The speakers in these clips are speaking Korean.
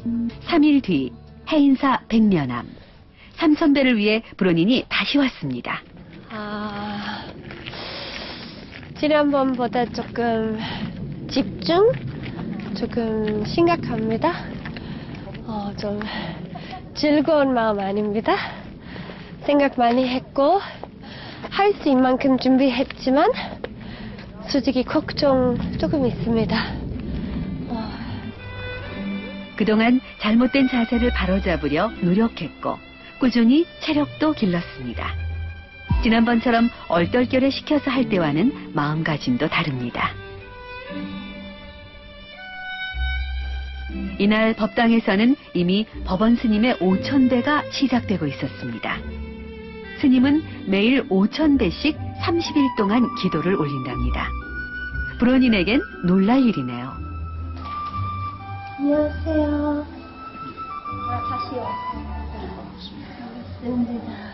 3일 뒤 해인사 백년암. 3000배를 위해 브로닌이 다시 왔습니다. 지난번보다 조금 집중? 조금 심각합니다. 좀 즐거운 마음 아닙니다. 생각 많이 했고 할 수 있는 만큼 준비했지만 솔직히 걱정 조금 있습니다. 그동안 잘못된 자세를 바로잡으려 노력했고 꾸준히 체력도 길렀습니다. 지난번처럼 얼떨결에 시켜서 할 때와는 마음가짐도 다릅니다. 이날 법당에서는 이미 법원 스님의 5000배가 시작되고 있었습니다. 스님은 매일 5000배씩 30일 동안 기도를 올린답니다. 브로닌에겐 놀랄 일이네요. 안녕하세요. 다시 왔습니다.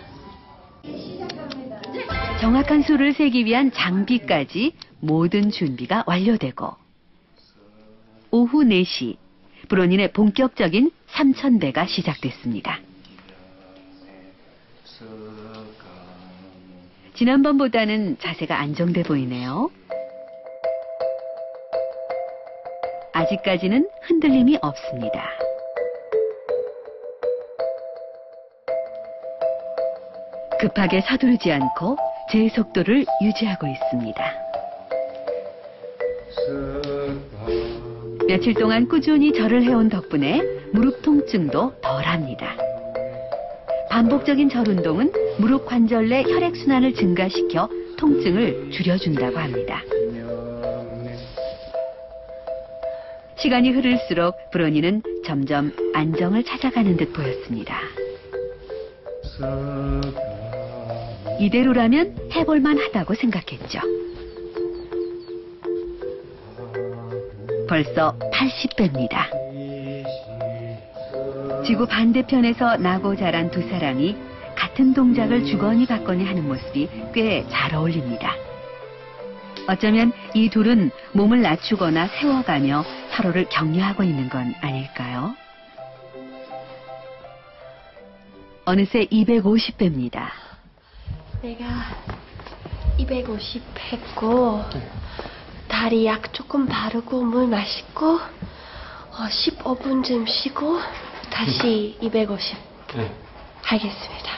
정확한 수를 세기 위한 장비까지 모든 준비가 완료되고 오후 4시 브로닌의 본격적인 3000배가 시작됐습니다. 지난번보다는 자세가 안정돼 보이네요. 아직까지는 흔들림이 없습니다. 급하게 서두르지 않고 제 속도를 유지하고 있습니다. 며칠 동안 꾸준히 절을 해온 덕분에 무릎 통증도 덜합니다. 반복적인 절 운동은 무릎 관절 내 혈액순환을 증가시켜 통증을 줄여준다고 합니다. 시간이 흐를수록 브로닌은 점점 안정을 찾아가는 듯 보였습니다. 이대로라면 해볼만 하다고 생각했죠. 벌써 80배입니다. 지구 반대편에서 나고 자란 두 사람이 같은 동작을 주거니 받거니 하는 모습이 꽤 잘 어울립니다. 어쩌면 이 둘은 몸을 낮추거나 세워가며 서로를 격려하고 있는 건 아닐까요? 어느새 250배입니다. 내가 250 했고 다리 약 조금 바르고 물 마시고 15분쯤 쉬고 다시 250 하겠습니다.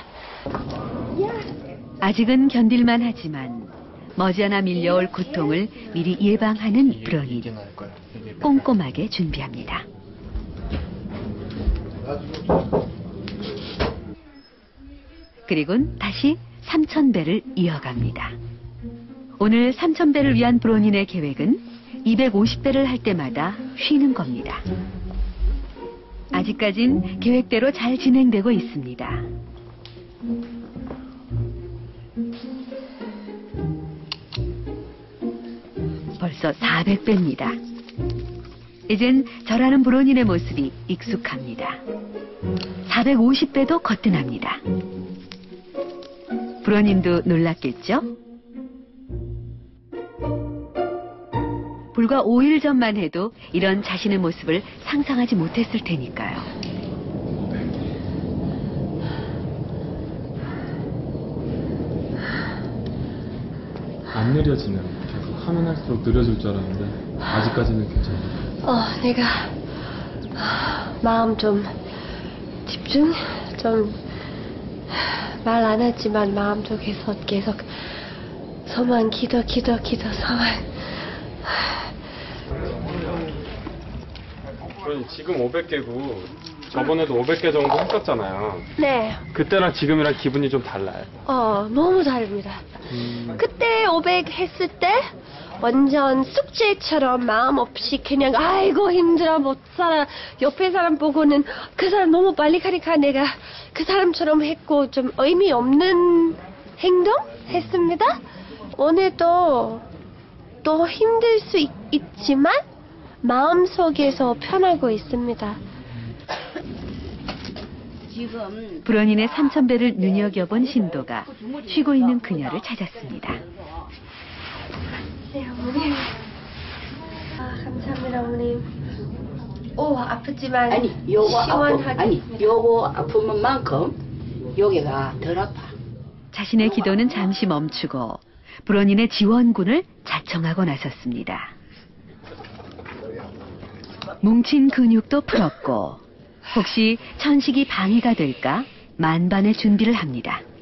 아직은 견딜만 하지만 머지않아 밀려올 고통을 미리 예방하는 브로닌. 꼼꼼하게 준비합니다. 그리곤 다시 3000배를 이어갑니다. 오늘 3000배를 위한 브로닌의 계획은 250배를 할 때마다 쉬는 겁니다. 아직까진 계획대로 잘 진행되고 있습니다. 벌써 400배입니다. 이젠 절하는 브로닌의 모습이 익숙합니다. 450배도 거뜬합니다. 브로닌도 놀랐겠죠? 불과 5일 전만 해도 이런 자신의 모습을 상상하지 못했을 테니까요. 안 느려지는, 계속 하면 할수록 느려질 줄 알았는데 아직까지는 괜찮아요. 내가 마음 좀 집중? 좀 말 안 하지만 마음 속에서 계속 소만 기도 소만. 지금 500개고 저번에도 500개 정도 했었잖아요. 네. 그때랑 지금이랑 기분이 좀 달라요. 너무 다릅니다. 그때 500 했을 때 완전 숙제처럼 마음 없이 그냥 아이고 힘들어 못 살아. 옆에 사람 보고는 그 사람 너무 빨리 가니까 내가 그 사람처럼 했고 좀 의미 없는 행동 했습니다. 오늘도 또 힘들 수 있지만 마음속에서 편하고 있습니다. 브로닌의 3000배를 눈여겨본 신도가 쉬고 있는 그녀를 찾았습니다. 네, 어머님. 감사합니다, 어머님. 오 아프지만 아니 요거 시원하게. 아니 요거 아픈 만큼 여기가 덜 아파. 자신의 기도는 잠시 멈추고 불원인의 지원군을 자청하고 나섰습니다. 뭉친 근육도 풀었고 혹시 천식이 방해가 될까 만반의 준비를 합니다.